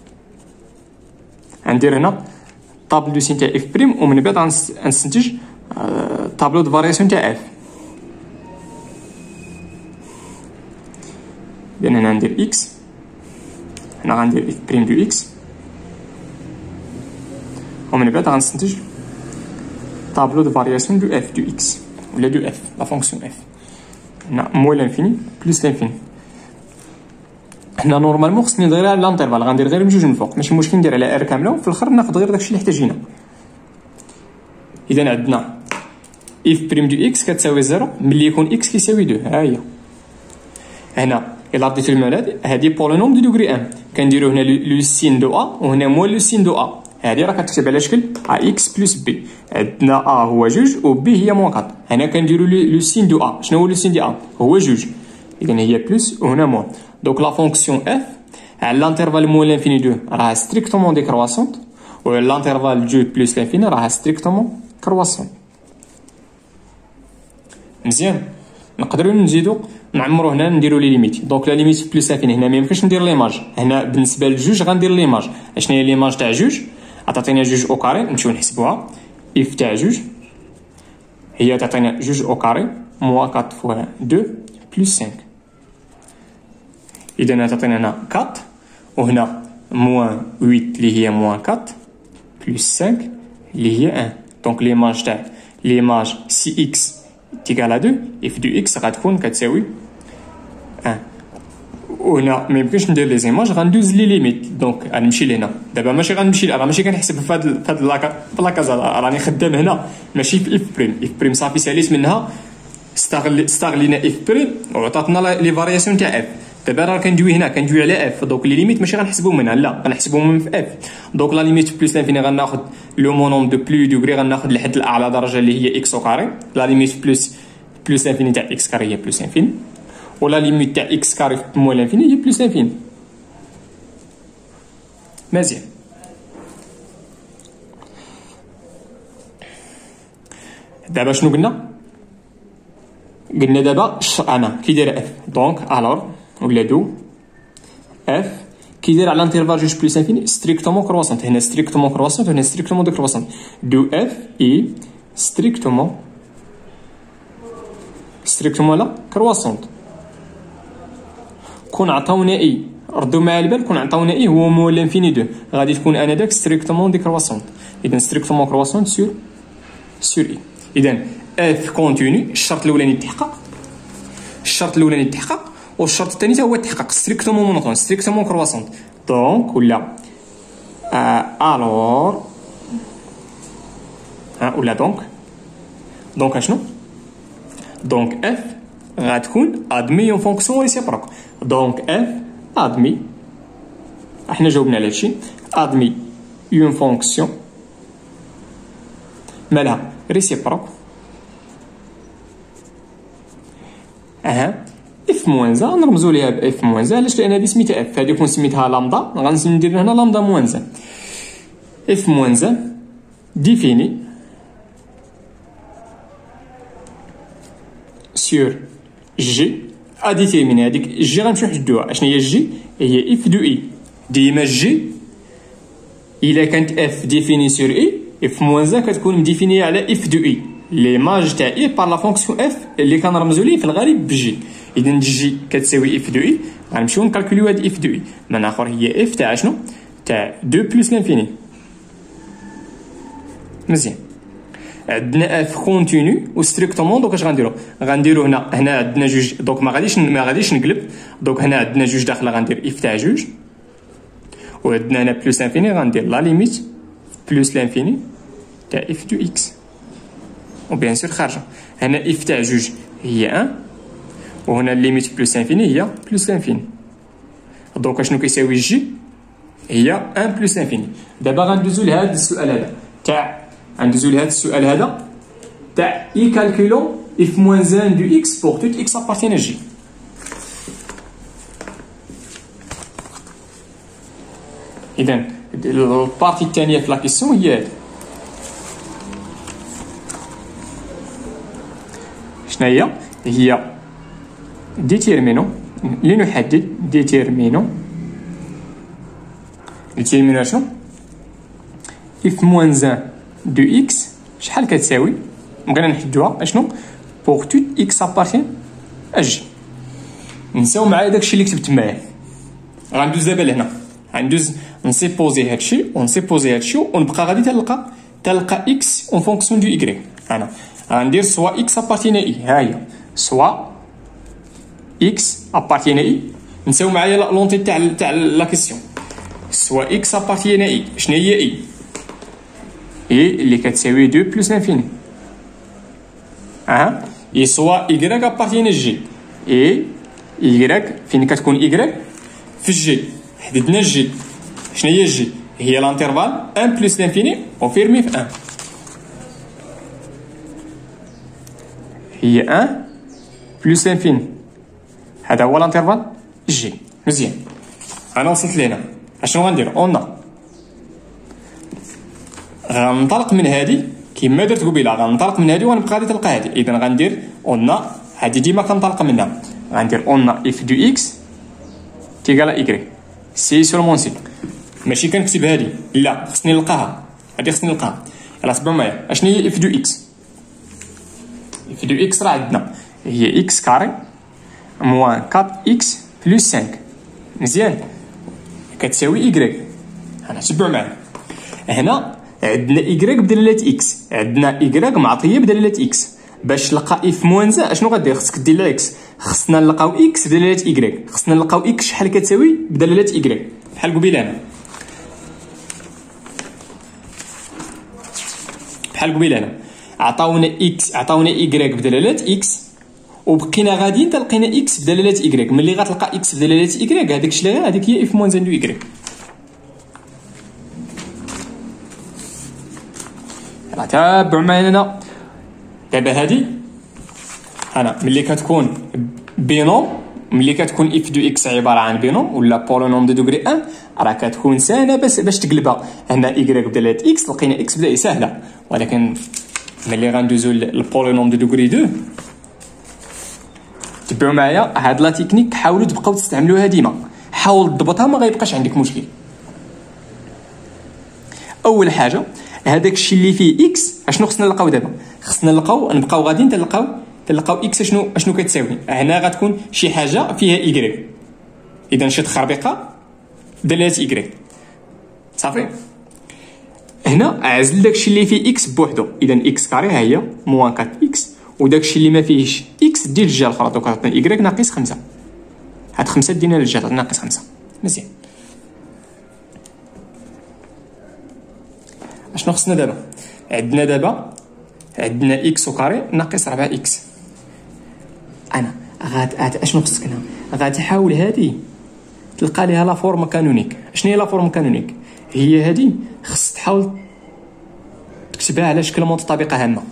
غندير هنا طابلو دو سين تاع إف بريم، ومن بعد غنستنتج طابلو دو فارياسيون تاع إف. إذا هنا ندير إكس، هنا غندير إف بريم دو إكس، ومن بعد غنستنتج طابلو دو فارياسيون دو إف دو إكس ولا دو إف لا فونكسيون إف. هنا موال لانفيني بلس لانفيني. هنا نورمالمون خصني ندير على لانترفال، غندير غير بجوج من الفوق، ماشي مشكل ندير على ار كامله، وفي الاخر ناخذ غير داكشي اللي احتاجينا. اذا عندنا اف بريم دو اكس كتساوي زيرو ملي يكون اكس كيساوي دو. ها هي هنا الا رديت المال هادي بولينوم دو دوغري واحد، كنديرو هنا لو سين دو ا وهنا موال لو سين دو ا. هادي راه كتكتب على شكل ا اكس بلس بي. عندنا ا هو جوج و بي هي موان أربعة. هنا كنديرو لو سين دو ا. شنو هو لو سين دي ا؟ هو جوج. اذا هي بلس وهنا موان. دونك لا فونكسيون اف على الانترفال موال لانفيني دو راها ستريكتومون ديكرواسونت، و الانترفال جو بلس لانفيني راها ستريكتومون كرواسونت. مزيان. نقدروا نزيدو نعمرو هنا نديرو لي ليميت. دونك لا ليميت بلس لانفيني هنا ميمكنش ندير ليماج. هنا بالنسبه لجوج غندير ليماج. اشنو هي ليماج تاع جوج؟ عطاتينا جوج او كاري، نمشيو نحسبوها. اف تاع جوج هي تعطينا جوج او كاري موان أربعة فوا دو بلس خمسة. إذا تعطينا هنا أربعة، وهنا موان ثمانية اللي هي موان أربعة بلس خمسة اللي هي واحد. دونك ليماج تاع ليماج سي إكس تيكالا دو إف دو إكس غتكون كتساوي واحد. وهنا ميمكنش ندير لي زيماج، غندوز لي ليميت. دونك غنمشي لهنا دابا، ماشي غنمشي راه ماشي كنحسب في هاد في هاد لاكازا، راني خدام هنا ماشي في اف بريم. اف بريم صافي ساليت منها، استغل استغلينا اف بريم وعطاتنا لي فارياسيون تاع اف. دابا راه كندوي هنا كندوي على اف، دونك لي ليميت ماشي غنحسبوهم منها، لا غنحسبوهم من في اف. دونك لا ليميت بلس لانفيني غناخذ لو مونوم دو بلو دوغري، غناخذ لحد الاعلى درجه اللي هي اكس او كاري. لا ليميت بلس بلس لانفيني تاع اكس كاري هي بلس انفيني، ولا ليميت تاع اكس كاري في موال لانفيني هي بلس انفيني. مزيان. دابا شنو قلنا؟ قلنا دابا انا كي داير اف، دونك الور ولا دو اف كي داير على انترفال جوج بلس انفيني ستريكتومون كرواسونت. هنا ستريكتومون كرواسونت وهنا ستريكتومون ديكرواسونت. دو اف اي ستريكتومون ستريكتومون لا كرواسونت. كون عطاونا اي ردوا معايا البال، كون عطاونا اي هو موال لانفيني دو، غادي تكون انذاك ستريكتومون ديكرواسونت. اذا ستريكتومون كرواسونت سور سور اي. اذا اف كونتينيو الشرط الاولاني تحقق، الشرط الاولاني تحقق، والشرط الثاني هو تحقق ستريكتومون مونوتون ستريكتومون كرواسونت. دونك ولا آه الور ها ولا دونك دونك اشنو؟ دونك اف غتكون ادمي اون فونكسيون ريسيبروك. دونك اف ادمي، احنا جاوبنا على هادشي، ادمي اون فونكسيون مالها ريسيبروك اها اف موان زا. نرمزو ليها باف موان زا، علاش؟ لان هادي سميتها اف، هادي كون سميتها لامدا غندير هنا لامدا موان زا. اف موان زا ديفيني سور جي اديتيرميني. هذيك جي غنمشيو نحدوها. اشنو هي جي؟ هي اف دو اي. ديما جي الا كانت اف ديفيني سور اي، اف موان زا كتكون مديفينيه على اف دو اي. ليماج تاع اي بار لا فونكسيون اف اللي كنرمزو ليه في الغالب بجي. اذا جي كتساوي اف دو اي، غنمشيو نكالكوليو هاد اف دو اي. من اخر هي اف تاع شنو؟ تاع دو بلس لانفيني. مزيان. عندنا اف كونتينيو و ستريكتومون. دونك اش غنديرو؟ غنديرو هنا هنا عندنا جوج، دونك ما غاديش ما غاديش نقلب. دونك هنا عندنا جوج داخله، غندير اف تاع جوج، وعندنا هنا بلس انفيني غندير لا ليميت بلس لانفيني تاع اف دو اكس. وبيان سور خارجه. هنا اف تاع جوج هي ان، وهنا ليميت بلس انفيني هي بلس انفيني. دونك شنو كيساوي جي؟ هي ان بلس انفيني. دابا غندوزو لهذا السؤال هذا تاع غندوزو لهذا السؤال هذا تاع اي كالكولون اف موان ان دو اكس بور توت اكس ابارتين ا جي. اذا البارتي الثانيه في لا كيسيون هي هذه. شنو هي؟ هي ديتيرمينو لنحدد ديتيرمينو ديتيرمينو شنو؟ اف موان ان دو اكس شحال كتساوي؟ بغينا نحدوها اشنو؟ بوغ توت اكس ابارتين ا جي. نساو معايا داكشي اللي كتبت معايا. غندوز دابا لهنا، غندوز نسيبوزي هادشي ونسيبوزي هادشي ونبقى غادي تلقى تلقى اكس اون فونكسيون دو ايكغيك. انا غندير سوا اكس ابارتين اي، ها هي سوا اكس ابارتين اي. نساو معايا لونتي تاع تاع لا كيسيون سوا اكس ابارتين اي. شنو هي اي؟ اي اللي كتساوي دو بلس انفيني. اه اي سوا ايكغيك ابارتين جي. اي ايكغيك فين كتكون ايكغيك؟ في الجي. حددنا الجي. شنو هي الجي؟ هي لانترفال ان بلس لانفيني وفيرمي في ان. هي ان بلس لانفيني، هذا هو لانترفال جي. مزيان، انا وصلت لهنا. اشنو غندير؟ اون غنطلق من هذه كما درت قبيله، غنطلق من هذه ونبقى غادي تلقى هذه. اذا غندير اون هذه ديما كنطلق منها. غندير اون اف دو اكس تيغال ايكغيك سي سولمون سي. ماشي كنكتب هذه، لا خصني نلقاها. هذه خصني نلقاها. يلاه تبعوا معايا. اشنو هي اف دو اكس؟ اف دو اكس راه عندنا هي اكس كاري موان أربعة اكس بلس خمسة. مزيان، كتساوي ايكغيك. انا تبعوا معايا. هنا عندنا ايكغيك بدلاله اكس، عندنا ايكغيك معطيه بدلاله اكس. باش تلقى اف موان زا اشنو غدير؟ خصك دير العكس. خصنا نلقاو اكس بدلاله ايكغيك. خصنا نلقاو اكس شحال كتساوي بدلاله ايكغيك بحال قبيله. هنا بحال قبيله هنا عطاونا اكس عطاونا ايكغيك بدلاله اكس، وبقينا غاديين تلقينا اكس بدلاله ايكغيك. ملي غتلقى اكس بدلاله ايكغيك هذاك الشيء اللي هذيك هي اف موان زان دو ايكغيك. راه تابعوا معايا هنا. دابا هادي انا ملي كتكون بينوم، ملي كتكون اف دو اكس عباره عن بينوم ولا بولينوم دو دوغري ان، راه كتكون سهله باش باش تقلبها. هنا ايكغيك بدلاله اكس لقينا اكس بدايه سهله، ولكن ملي غندوزو للبولينوم دو دوغري دو تبعوا معايا. هاد لا تكنيك حاولوا تبقاو تستعملوها ديما، حاول تضبطها ما غيبقاش عندك مشكل. اول حاجه هذاك الشيء اللي فيه اكس اشنو خصنا نلقاو دابا؟ خصنا نلقاو نبقاو غاديين تلقاو تلقاو اكس اشنو اشنو كتساوي. هنا غتكون شي حاجه فيها ايكغيك، اذا شي تخربيقه دلاله ايكغيك صافي. هنا عزل داكشي اللي فيه اكس بوحدو، اذا اكس كاري ها هي موان أربعة اكس، وداكشي اللي ما فيهش اكس دير الجهه الاخرى. دوك عطينا ايكغيك ناقص خمسة، هاد خمسة دينا للجهه ناقص خمسة. مزيان، اشنو خصنا دابا؟ عندنا دابا عندنا اكس وكاري ناقص أربعة اكس. انا غاد اشنو خصك هنا؟ غتحاول هادي تلقى ليها لا فورم كانونيك. شنو هي لا فورم كانونيك؟ هي هادي خص تحاول تكتبها على شكل متطابقه هامه.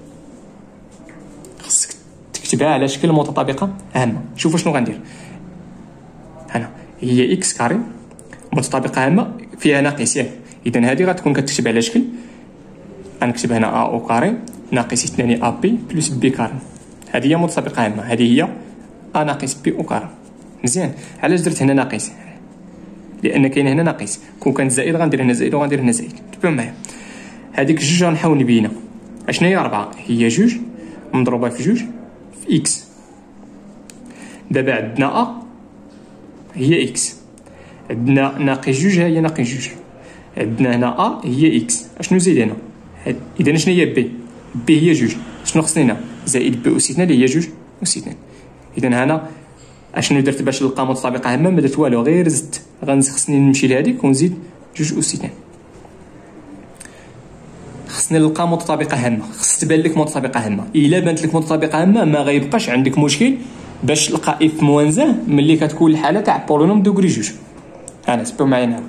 خصك تكتبها على شكل متطابقه هامه. شوفوا شنو غندير. هنا هي اكس كاري متطابقه هامه فيها ناقص ياك، اذا هذه غتكون كتكتب على شكل، غنكتب هنا ا او كاري ناقص اثنان ا بي بلس بي كاري. هذه هي متطابقه هامه، هذه هي ا ناقص بي او كاري. مزيان، علاش درت هنا ناقص؟ لان كاين هنا ناقص. كون كان زائد غندير هنا زائد وغندير هنا زائد. تبعوا معايا. هذيك جوج غنحاول نبينها. اشنا هي أربعة؟ هي جوج مضروبه في جوج في اكس. دابا عندنا ا هي اكس، عندنا ناقص جوج ها هي ناقص جوج، عندنا هنا ا هي اكس. اشنو زيد هنا؟ اذا شنو هي بي؟ بي هي جوج. شنو خصني هنا؟ زائد بي اس اثنان اللي هي جوج اس اثنان. اذا هنا اشنو درت باش نلقى متطابقه هامه؟ ما درت والو، غير زدت. غنزيد خصني نمشي لهذيك ونزيد جوج اس اثنان. خصنا نلقى متطابقه هامه، خص تبان لك متطابقه هامه. الا بانت لك متطابقه هامه ما غيبقاش عندك مشكل باش تلقى اف موان زان ملي كتكون الحاله تاع بولينوم دوغري جوج. انا تبعوا معايا هنا،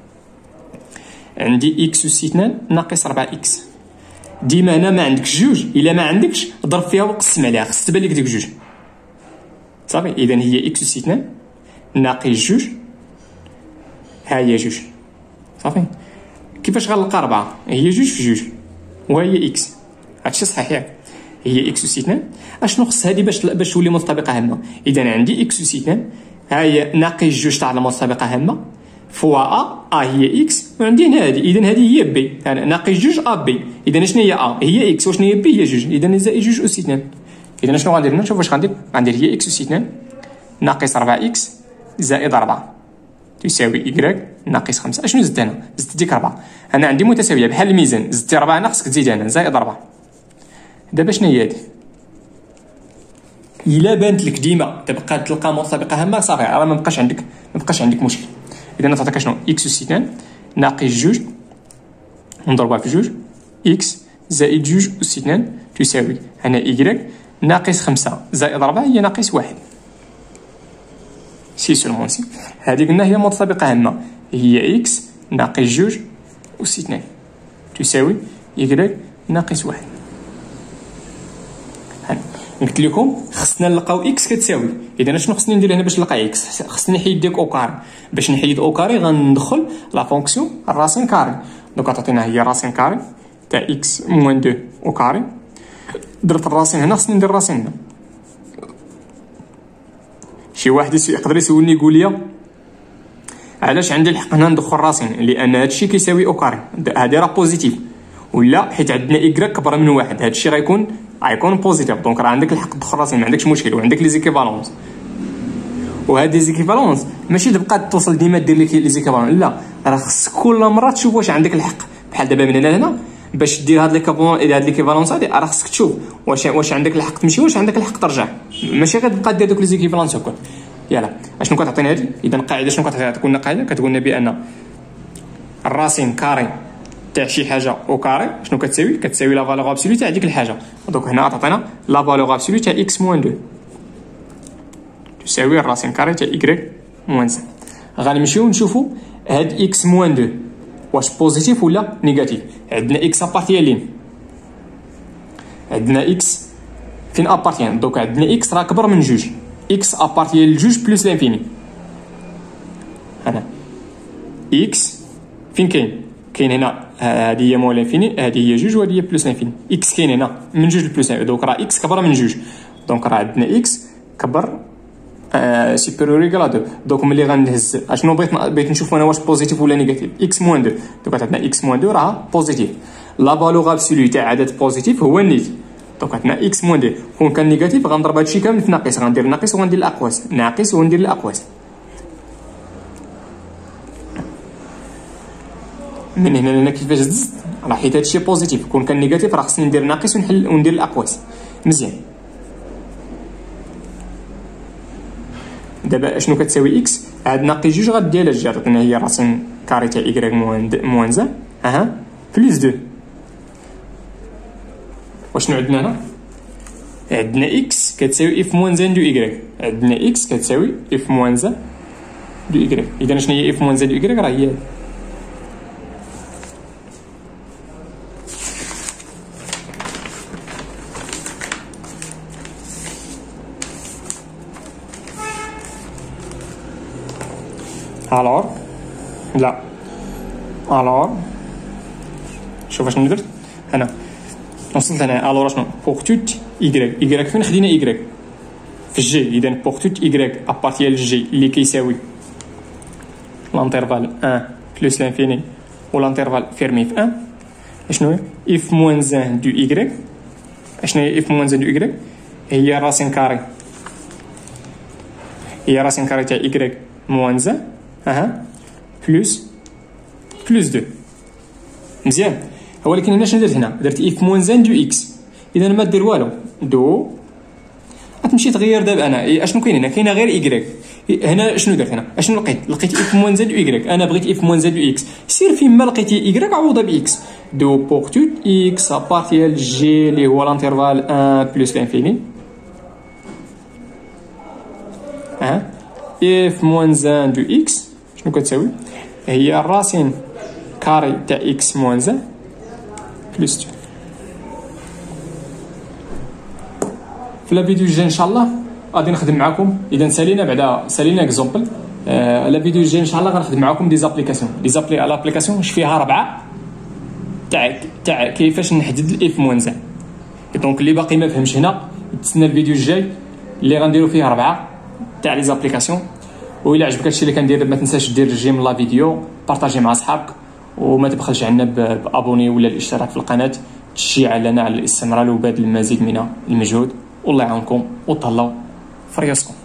عندي اكس اس اثنان ناقص أربعة اكس. ديما هنا ما عندكش جوج، الا ما عندكش ضرب فيها وقسم عليها، خص تبان لك ديك جوج صافي. اذا هي اكس اس اثنان ناقص جوج، ها هي جوج صافي. كيفاش غنلقى أربعة؟ هي جوج في جوج وهي اكس، هادشي صحيح ياك؟ هي اكس اس اثنان. اشنو خص هادي باش باش تولي متطابقه هامه؟ اذا عندي اكس اس اثنان ها هي ناقص جوج تاع المتطابقه هامه فوا ا، ا هي اكس، وعندي هنا هادي، اذا هادي هي بي، يعني ناقص جوج ا بي. اذا شنو هي ا؟ هي اكس، وشنو هي بي؟ هي جوج، اذا زائد جوج اس اثنان. اذا شنو غندير هنا؟ شوف واش غندير، غندير هي اكس اس اثنان ناقص أربعة اكس زائد أربعة تساوي إكراك ناقص خمسة. اشنو زدت هنا؟ زدت ديك أربعة. أنا عندي متساوية بحال الميزان، زدتي أربعة هنا خصك تزيد هنا زائد أربعة. دابا شنو هي هادي؟ إلا بانت لك ديما تبقى تلقى متطابقة هامة صافي، راه ما بقاش عندك ما بقاش عندك مشكل. إذا تعطيك شنو؟ إكس أس اثنان ناقص جوج نضربها في جوج إكس زائد جوج أس اثنان تساوي هنا إكراك ناقص خمسة زائد أربعة هي ناقص واحد. سي سولمون سي. هذه قلنا هي متطابقة هامة، هي إكس ناقص جوج أس اثنان تساوي إكراك ناقص واحد. قلت لكم خصنا نلقاو اكس كتساوي، اذا شنو خصني ندير هنا باش نلقى اكس؟ خصني نحيد ديك او كاري. باش نحيد او كاري غندخل لا فونكسيون الراسين كاري. دونك تعطينا هي راسين كاري تاع اكس موان دو او كاري. درت الراسين هنا، خصني ندير الراسين هنا. شي واحد يقدر يسولني يقول لي علاش عندي الحق هنا ندخل الراسين؟ لان هادشي كيساوي او كاري، هادي راه بوزيتيف، ولا حيت عندنا إكراك كبر من واحد، هادشي غيكون غيكون بوزيتيف. دونك راه عندك الحق تدخل راسين، ما عندكش مشكل، وعندك لي زيكيفالونس. وهاد لي زيكيفالونس ماشي تبقى توصل ديما دير لك لي زيكيفالونس، لا راه خص كل مره تشوف واش عندك الحق. بحال دابا من هنا لهنا باش دير هاد لي كابون هاد لي كيفالونس هادي راه خصك تشوف واش واش عندك الحق تمشي، واش عندك الحق ترجع، ماشي غير تبقى دير دوك لي زيكيفالونس هكا. يلا اشنو كتعطينا هادي؟ اذا القاعده شنو كتعطينا؟ قاعده كتقول لنا بان الراسين كاري تاع شي حاجه او كاري شنو كتساوي؟ كتساوي لا فالور ابسولو تاع ديك الحاجه. دونك هنا تعطينا لا فالور ابسولو تاع اكس موان دو تساوي الراسين كاري تاع إكراك موان زان. غنمشيو نشوفو هاد اكس موان دو واش بوزيتيف ولا نيجاتيف. عندنا اكس ابارتيان لين، عندنا اكس فين ابارتيان، دونك عندنا اكس راه كبر من جوج، اكس ابارتيان لجوج بلس لانفيني. هنا اكس فين كاين؟ كاين هنا هذه هي مول لانفيني، هذه هي جوج وهذه هي بلس لانفيني. اكس كاين هنا من جوج بلس، دونك راه اكس كبر من جوج، دونك راه عندنا اكس كبر آه سوبيريور ايكال دو. دونك ملي غنهز اشنو بغيت بغيت نشوف انا واش بوزيتيف ولا نيجاتيف. اكس موان دو، دونك عندنا اكس موان دو راه بوزيتيف. لا فالور ابسولو تاع عدد بوزيتيف هو النيت، دونك عندنا اكس موان دو. كون كان نيجاتيف غنضرب هادشي كامل في ناقص، غندير ناقص وغندير الاقواس، ناقص وندير الاقواس. من هنا لهنا كيفاش زدت؟ راه حيت هادشي بوزيتيف، كون كان نيجاتيف راه خصني ندير ناقص ونحل وندير الاقواس. مزيان. دابا اشنو كتساوي اكس؟ عاد ناقص جوج غدير لها جات، عطينا هي راسين كاري تاع إكراك موان موان زان اها بلس دو. واشنو عندنا هنا؟ عندنا اكس كتساوي اف موان زان دو إكراك، عندنا اكس كتساوي اف موان زان دو إكراك. اذا شنو هي اف موان زان دو إكراك؟ راه هي الوغ لا الوغ شوف اشنو درت هنا. وصلت هنا الوغ شنو بوغ توت إكراك. إكراك فين خدينا إكراك؟ في الجي. اذا بوغ توت إكراك ابارتيان للجي اللي كيساوي لانترفال واحد بلس لانفيني ولانترفال فيرمي في واحد. اشنو هي اف موان زان دو إكراك؟ اشنو هي اف موان زان دو إكراك؟ هي راسين كاري، هي راسين كاري تاع إكراك موان زان اها بلس بلس دو. مزيان. ولكن هنا شنو درت؟ هنا درت اف موان زان دو اكس، اذا ما دير والو دو غتمشي تغير. دابا انا اشنو كاين هنا؟ كاينه غير إكراك. هنا شنو درت؟ هنا اشنو لقيت؟ لقيت اف موان زان دو إكراك. انا بغيت اف موان زان دو اكس، سير فيما لقيتي إكراك عوضها باكس. دو بور توت اكس ابارتيال جي اللي هو الانترفال واحد بلس لانفيني ها اف موان واحد دو اكس شنو كتساوي؟ هي الراسين كاري تاع اكس موان واحد بلس اثنين. في لا فيديو الجاي ان شاء الله غادي نخدم معكم اذا سالينا بعدا سالينا اكزومبل. آه لا فيديو الجاي ان شاء الله غنخدم معكم دي زابليكاسيون دي زابلي لابليكاسيون واش فيها ربعه تاع تاع كيفاش نحدد الاف موان واحد. دونك اللي باقي ما فهمش هنا تسنى الفيديو الجاي اللي غنديروا فيه ربعه تاع لي زابليكاسيون. وإلا عجبك هادشي اللي كندير ما تنساش دير جيم لا فيديو بارطاجي مع صحابك وما تبخلش عنا بابوني ولا الاشتراك في القناه تشجيع لنا على الاستمرار وبذل المزيد من المجهود. والله يعاونكم وتهلاو في رياسكم.